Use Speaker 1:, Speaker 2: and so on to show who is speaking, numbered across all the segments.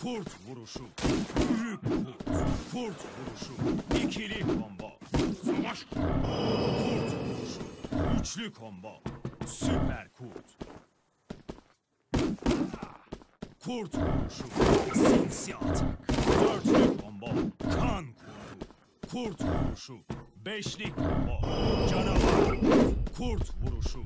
Speaker 1: Kurt vuruşu. Büyük kurt. Kurt vuruşu. İkili combo. Savaş kurt. Kurt vuruşu. Üçlü combo. Süper kurt. Kurt vuruşu. Sinsi atak. Dörtlü combo. Kan kurdu. Kurt vuruşu. Beşli combo. Canavar. Kurt vuruşu.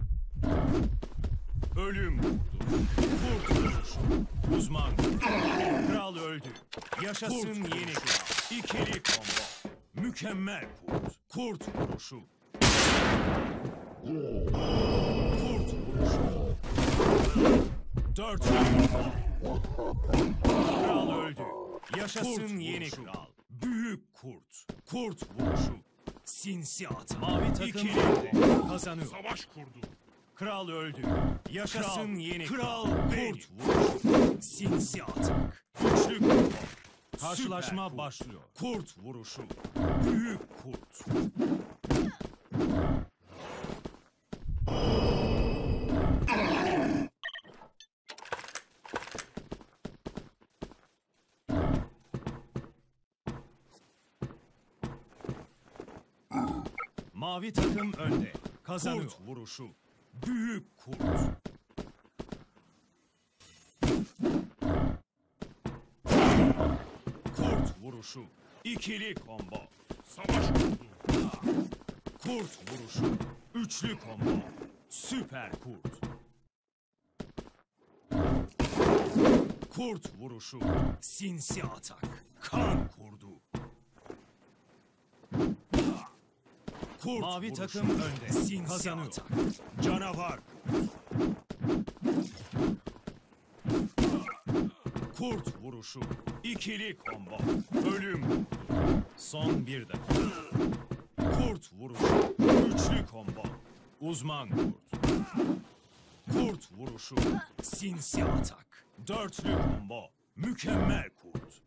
Speaker 1: Ölüm kurdu. Kurt vuruşu. Uzman. Kral öldü. Yaşasın yeni kral. İkili combo. Mükemmel kurt. Kurt vuruşu. Kurt vuruşu. Dörtlü combo. Kral öldü. Yaşasın yeni kral. Büyük kurt. Kurt vuruşu. Sinsi at. Mavi takım kazanıyor. Savaş kurdu. Kral öldü. Yaşasın yeni kral. Kurt vuruşu. Sinsi atak. Güçlü kurt. Karşılaşma kurt başlıyor. Kurt vuruşu. Büyük kurt. Mavi takım önde. Kazanıyor. Kurt vuruşu. Büyük kurt. Kurt vuruşu. İkili combo. Savaş kurdu. Kurt vuruşu. Üçlü combo. Süper kurt. Kurt vuruşu. Sinsi atak. Kan kurdu. Kurt mavi vuruşu. Takım önde. Sinsi kazanıyor. Atak. Canavar. Kurt vuruşu. İkili combo. Ölüm. Son bir dakika. Kurt vuruşu. Üçlü combo. Uzman kurt. Kurt vuruşu. Sinsi atak. Dörtlü combo. Mükemmel kurt.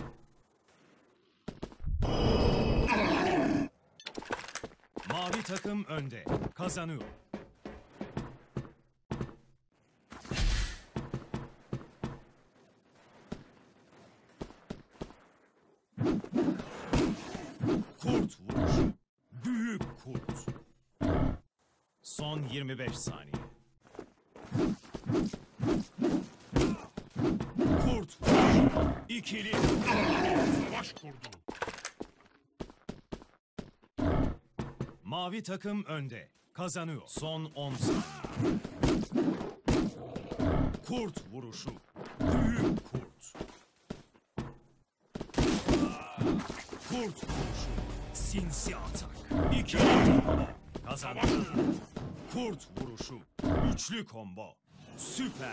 Speaker 1: Mavi takım önde. Kazanıyor. Kurt vuruşu. Büyük kurt. Son 25 saniye. Kurt vuruşu. İkili. Savaş kurdu. Mavi takım önde. Kazanıyor. Son 10 saniye. Kurt vuruşu. Büyük kurt. Kurt vuruşu. Sinsi atak. İkili combo. Kazanıyor. Kurt vuruşu. Üçlü combo. Süper